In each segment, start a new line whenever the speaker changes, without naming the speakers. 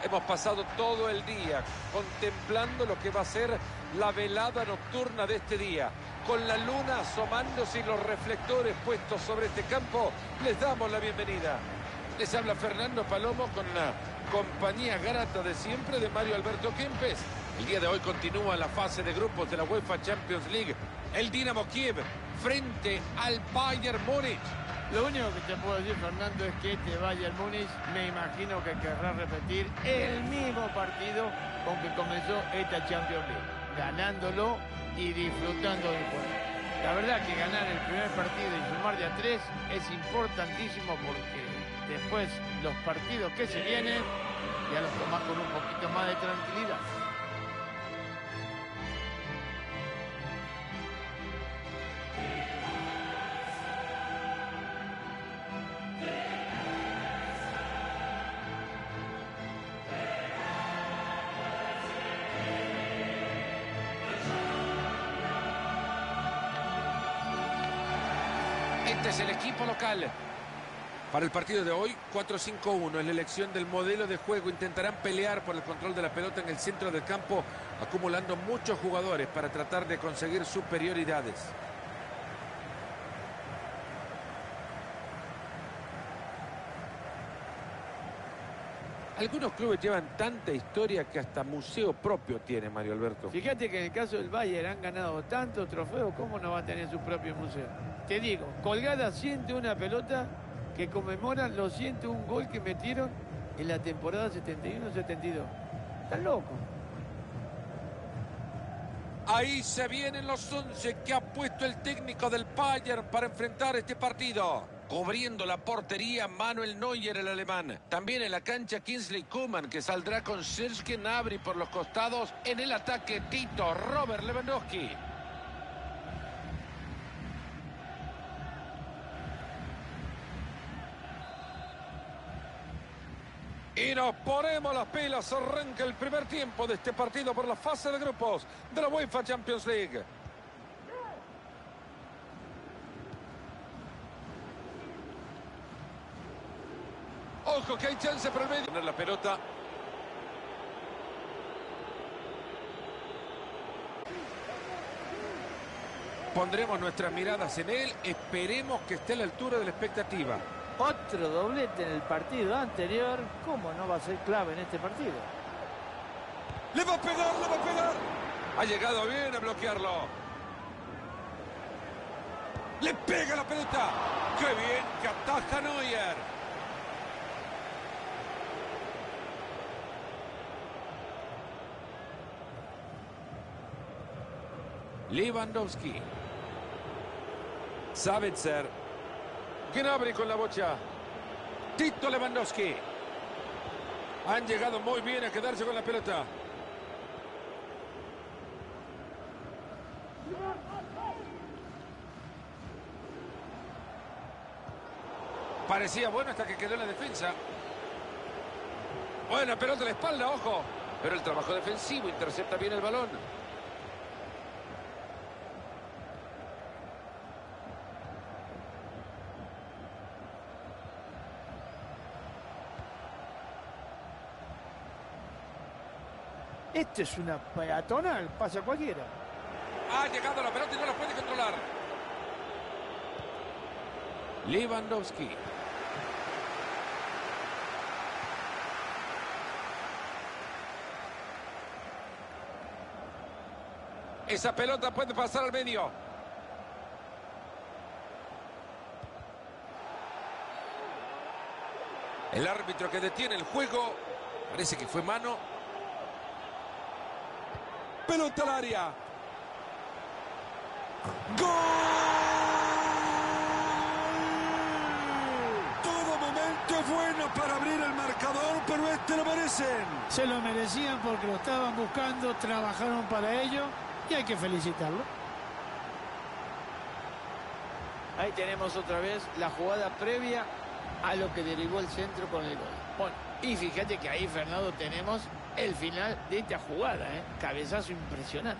Hemos pasado todo el día contemplando lo que va a ser la velada nocturna de este día. Con la luna asomándose y los reflectores puestos sobre este campo, les damos la bienvenida. Les habla Fernando Palomo con la compañía grata de siempre de Mario Alberto Kempes. El día de hoy continúa la fase de grupos de la UEFA Champions League. El Dinamo Kiev frente al Bayern Múnich.
Lo único que te puedo decir, Fernando, es que este Bayern Múnich me imagino que querrá repetir el mismo partido con que comenzó esta Champions League, ganándolo y disfrutando del juego. La verdad que ganar el primer partido y sumar de a 3 es importantísimo porque después los partidos que se vienen ya los tomás con un poquito más de tranquilidad.
Este es el equipo local. Para el partido de hoy, 4-5-1 es la elección del modelo de juego. Intentarán pelear por el control de la pelota en el centro del campo, acumulando muchos jugadores para tratar de conseguir superioridades. Algunos clubes llevan tanta historia que hasta museo propio tiene, Mario Alberto.
Fíjate que en el caso del Bayern han ganado tantos trofeos, ¿cómo no va a tener su propio museo? Te digo, colgada 101 pelota que conmemoran los 101 gol que metieron en la temporada 71-72. Están locos.
Ahí se vienen los 11 que ha puesto el técnico del Bayern para enfrentar este partido. Cubriendo la portería, Manuel Neuer, el alemán. También en la cancha, Kingsley Coman, que saldrá con Serge Gnabry por los costados. En el ataque, Tito, Robert Lewandowski. Y nos ponemos las pilas. Arranca el primer tiempo de este partido por la fase de grupos de la UEFA Champions League. Ojo que hay chance para el medio. Poner la pelota. Pondremos nuestras miradas en él. Esperemos que esté a la altura de la expectativa.
Otro doblete en el partido anterior. ¿Cómo no va a ser clave en este partido?
¡Le va a pegar, le va a pegar! Ha llegado bien a bloquearlo. ¡Le pega la pelota! ¡Qué bien que ataja Neuer! Lewandowski. Savitzer. Gnabry con la bocha. Tito Lewandowski. Han llegado muy bien a quedarse con la pelota. Parecía bueno hasta que quedó en la defensa. Buena pelota a la espalda, ojo. Pero el trabajo defensivo intercepta bien el balón.
Esto es una peatonal, pasa cualquiera.
Ha llegado la pelota y no la puede controlar. Lewandowski. Esa pelota puede pasar al medio. El árbitro que detiene el juego. Parece que fue mano. Pelota al área. ¡Gol! Todo momento es bueno para abrir el marcador, pero este lo merecen.
Se lo merecían porque lo estaban buscando, trabajaron para ello y hay que felicitarlo.
Ahí tenemos otra vez la jugada previa a lo que derivó el centro con el gol. Bueno, y fíjate que ahí, Fernando, tenemos el final de esta jugada, ¿eh? Cabezazo impresionante.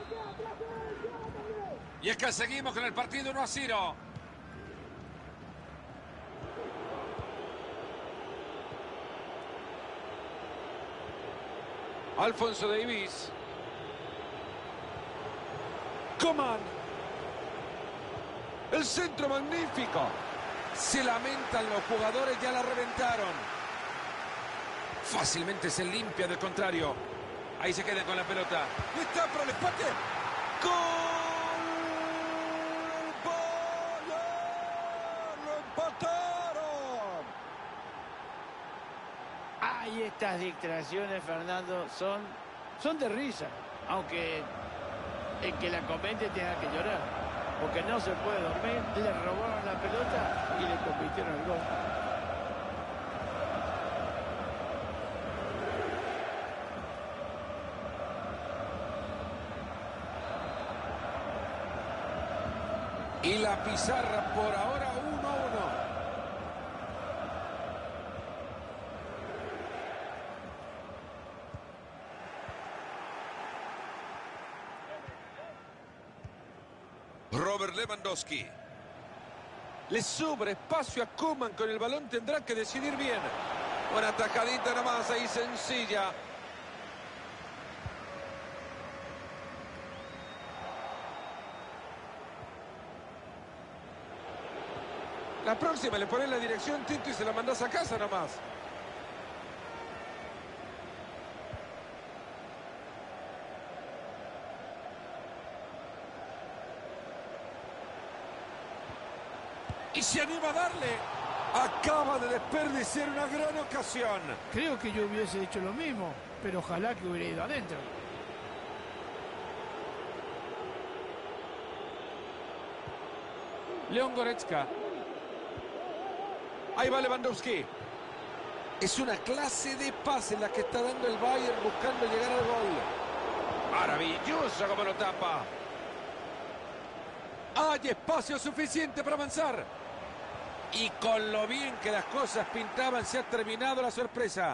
Y es que seguimos con el partido 1-0. Alphonso Davies. Coman. El centro magnífico. Se lamentan los jugadores, ya la reventaron. Fácilmente se limpia del contrario. Ahí se queda con la pelota. Está para el empate. ¡Gol! ¡Lo empataron!
Ay, estas distracciones, Fernando, son de risa. Aunque el que la comente tenga que llorar. Porque no se puede dormir. Le robaron la pelota y le convirtieron el gol.
Y la pizarra por ahora 1-1. Robert Lewandowski. Le sobra espacio a Koeman con el balón, tendrá que decidir bien. Una atacadita nomás ahí sencilla. La próxima le pones la dirección, Tito, y se la mandás a casa nomás. Y se anima a darle. Acaba de desperdiciar una gran ocasión.
Creo que yo hubiese hecho lo mismo, pero ojalá que hubiera ido adentro.
León Goretzka. Ahí va Lewandowski. Es una clase de pase la que está dando el Bayern buscando llegar al gol. Maravilloso como lo tapa. Hay espacio suficiente para avanzar. Y con lo bien que las cosas pintaban, se ha terminado la sorpresa.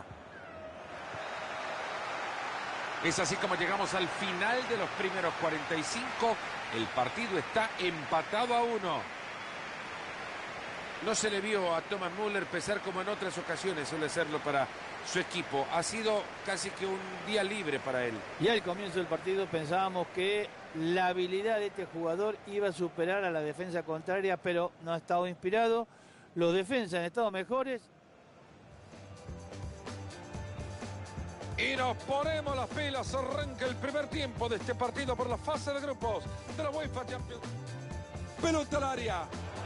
Es así como llegamos al final de los primeros 45. El partido está empatado a 1. No se le vio a Thomas Müller pesar como en otras ocasiones suele serlo para su equipo. Ha sido casi que un día libre para él.
Y al comienzo del partido pensábamos que la habilidad de este jugador iba a superar a la defensa contraria, pero no ha estado inspirado. Los defensas han estado mejores.
Y nos ponemos las pilas. Arranca el primer tiempo de este partido por la fase de grupos de la UEFA Champions. Pelota al área.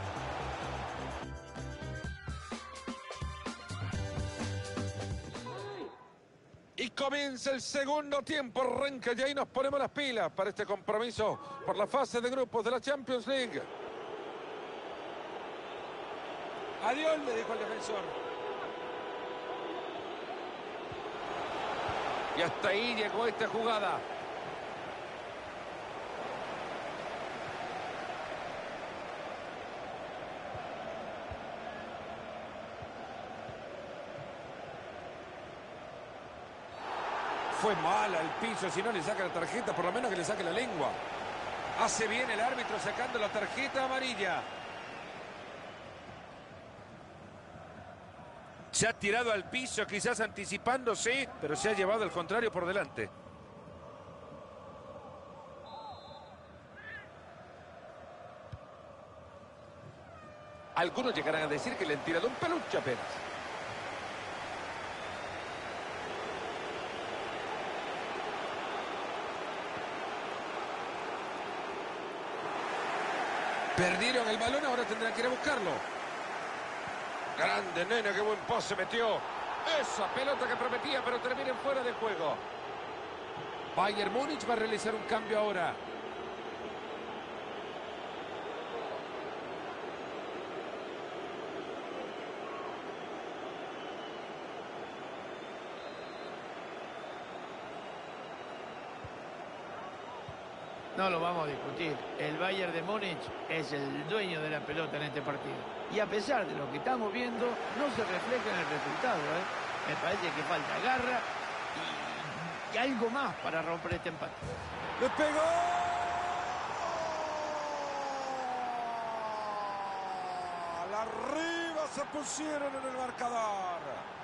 Y comienza el segundo tiempo. Arranca y ahí nos ponemos las pilas para este compromiso por la fase de grupos de la Champions League. Adiós, le dijo el defensor. Y hasta ahí llegó esta jugada. Fue mala el piso, si no le saca la tarjeta, por lo menos que le saque la lengua. Hace bien el árbitro sacando la tarjeta amarilla. Se ha tirado al piso, quizás anticipándose, pero se ha llevado al contrario por delante. Algunos llegarán a decir que le han tirado un peluche apenas. Perdieron el balón, ahora tendrán que ir a buscarlo. Grande, nene, qué buen pase metió. Esa pelota que prometía, pero termina fuera de juego. Bayern Múnich va a realizar un cambio ahora.
No lo vamos a discutir. El Bayern de Múnich es el dueño de la pelota en este partido. Y a pesar de lo que estamos viendo, no se refleja en el resultado, ¿eh? Me parece que falta garra y algo más para romper este empate.
¡Le pegó! se pusieron en el marcador.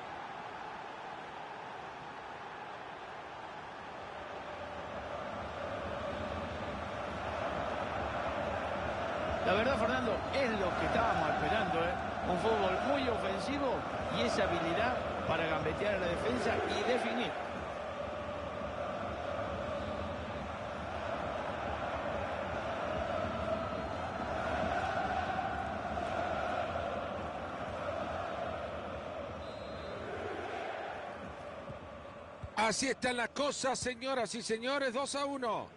La verdad, Fernando, es lo que estábamos esperando, ¿eh? Un fútbol muy ofensivo y esa habilidad para gambetear a la defensa y definir.
Así están las cosas, señoras y señores, 2-1.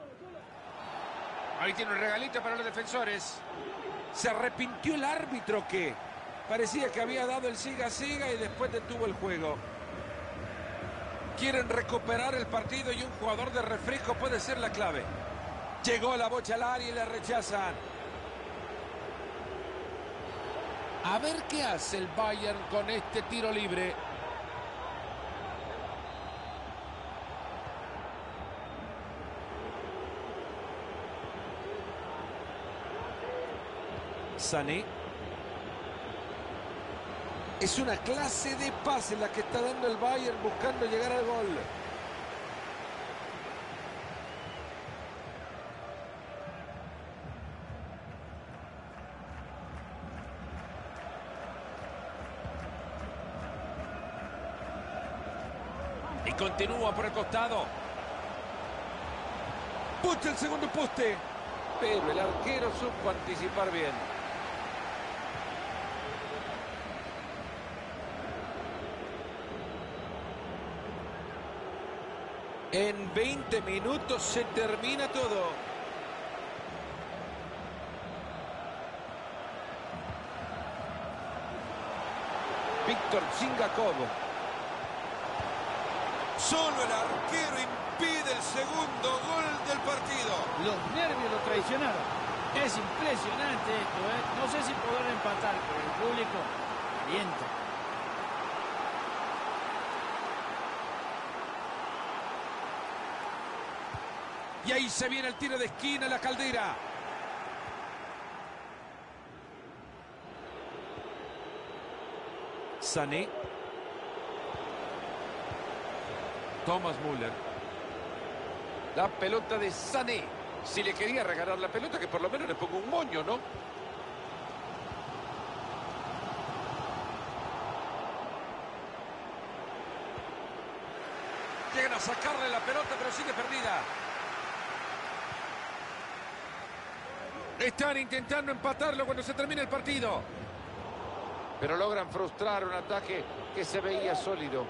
Ahí tiene un regalito para los defensores. Se arrepintió el árbitro que parecía que había dado el siga-siga y después detuvo el juego. Quieren recuperar el partido y un jugador de refresco puede ser la clave. Llegó la bocha al área y la rechazan. A ver qué hace el Bayern con este tiro libre. Sané. Es una clase de pase la que está dando el Bayern buscando llegar al gol. Y continúa por el costado. Pucha el segundo poste. Pero el arquero supo anticipar bien. En 20 minutos se termina todo. Víctor Zingakov. Solo el arquero impide el segundo gol del partido.
Los nervios lo traicionaron. Es impresionante esto, ¿eh? No sé si podrán empatar, pero el público alienta.
Y ahí se viene el tiro de esquina, la Caldera. Sané. Thomas Müller. La pelota de Sané. Si le quería regalar la pelota, que por lo menos le ponga un moño, ¿no? Llegan a sacarle la pelota, pero sigue perdida. Están intentando empatarlo cuando se termina el partido. Pero logran frustrar un ataque que se veía sólido.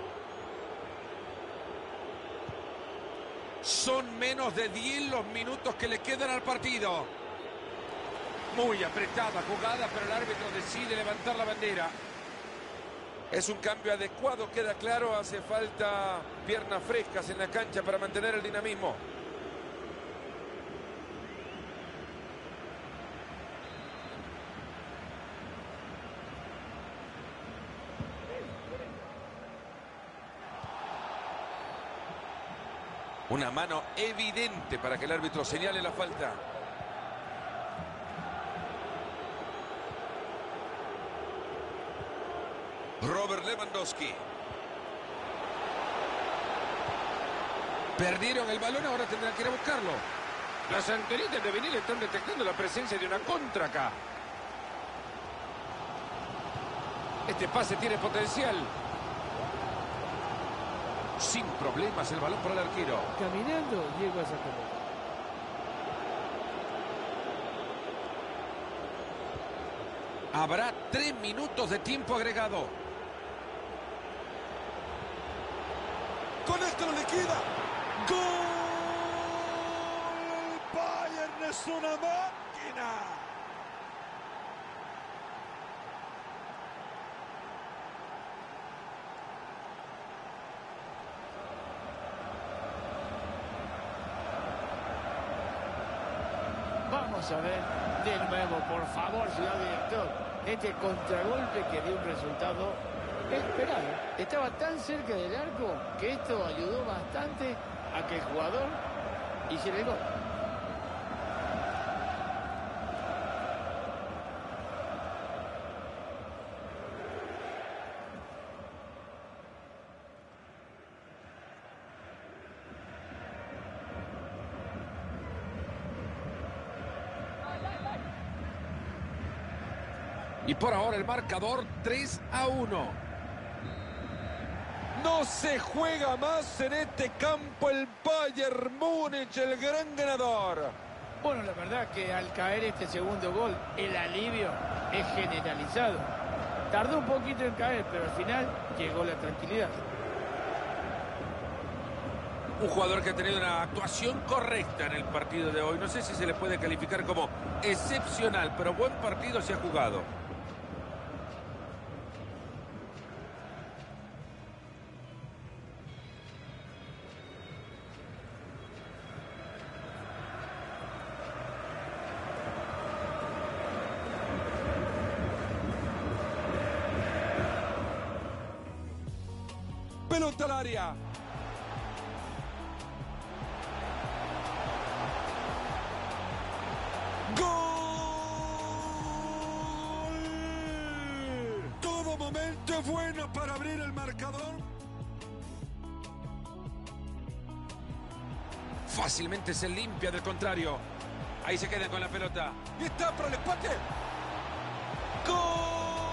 Son menos de 10 los minutos que le quedan al partido. Muy apretada jugada, pero el árbitro decide levantar la bandera. Es un cambio adecuado, queda claro. Hace falta piernas frescas en la cancha para mantener el dinamismo. Una mano evidente para que el árbitro señale la falta. Robert Lewandowski. Perdieron el balón, ahora tendrán que ir a buscarlo. Las antenitas de vinil están detectando la presencia de una contra acá. Este pase tiene potencial. Sin problemas el balón para el arquero.
Caminando llegó a esa pelota.
Habrá 3 minutos de tiempo agregado. Con esto lo liquida. ¡Gol! El Bayern es una máquina.
Vamos a ver de nuevo, por favor, señor director. Este contragolpe que dio un resultado esperado. Estaba tan cerca del arco que esto ayudó bastante a que el jugador hiciera el gol.
Y por ahora el marcador 3-1. No se juega más en este campo el Bayern Múnich, el gran ganador.
Bueno, la verdad que al caer este segundo gol, el alivio es generalizado. Tardó un poquito en caer, pero al final llegó la tranquilidad.
Un jugador que ha tenido una actuación correcta en el partido de hoy. No sé si se le puede calificar como excepcional, pero buen partido se ha jugado. Pelota al área. ¡Gol! Todo momento es bueno para abrir el marcador. Fácilmente se limpia del contrario. Ahí se quedan con la pelota. Y está para el empate. ¡Gol!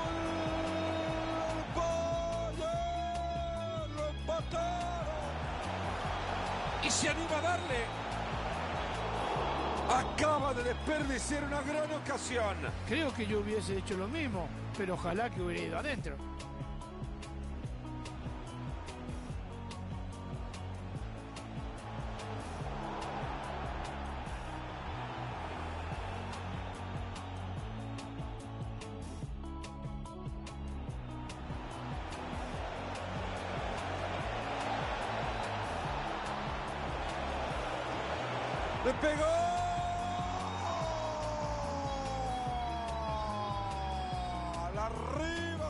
Y se anima a darle. Acaba de desperdiciar una gran ocasión.
Creo que yo hubiese hecho lo mismo, pero ojalá que hubiera ido adentro.
¡Le pegó! ¡Arriba!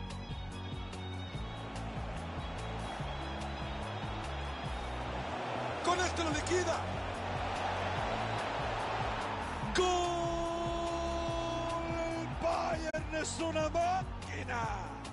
Con esto lo liquida. ¡Gol! El Bayern es una máquina.